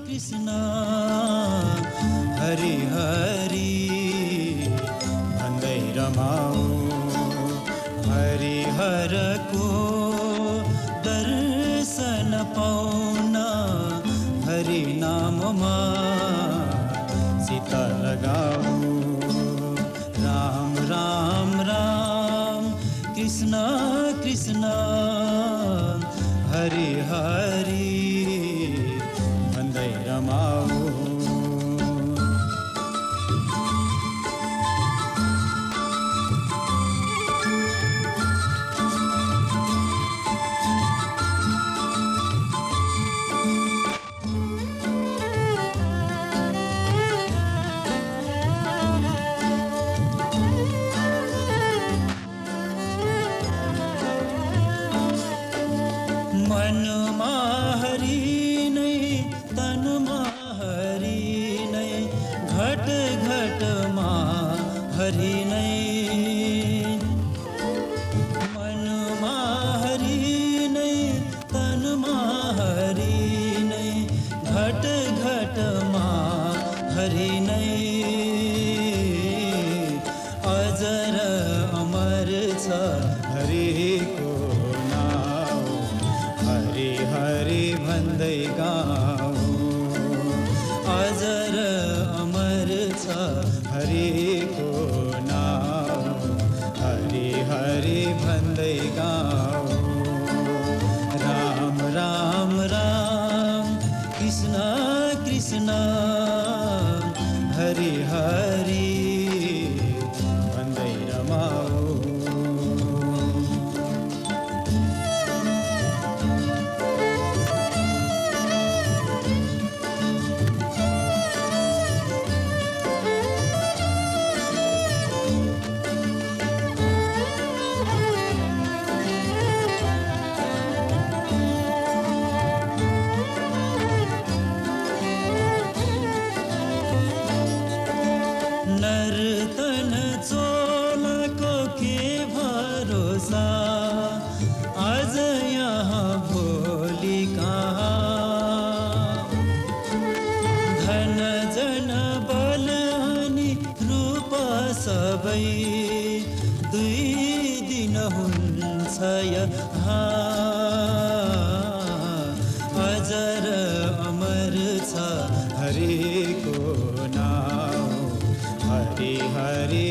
कृष्ण हरि हरि भन्दै रमाऊ हरिहरको दर्शन पाउन हरि नाममा सीता लगाऊ राम राम राम कृष्ण कृष्ण हरि हरि भन्दै रमाऊ मनमा हरि नै तनमा हरि नै घट घटमा हरि नै मनमा हरि नै तनमा हरि नै घट घटमा हरि नै अजर अमर छ हरिको हरि हरि भन्दै गाऊ अजर अमर छ हरिको नाम हरि हरि भन्दै गाऊ राम राम राम कृष्ण कृष्ण हरि हरि भन्दै रमाऊ नर्तन चोलको के भरोसा आज यहाँ भोलि कहाँ धन जन बल अनि रूप सबै दुई दिन हुन्छ यहाँ अजर अमर छ हरिको नाम हरि हरि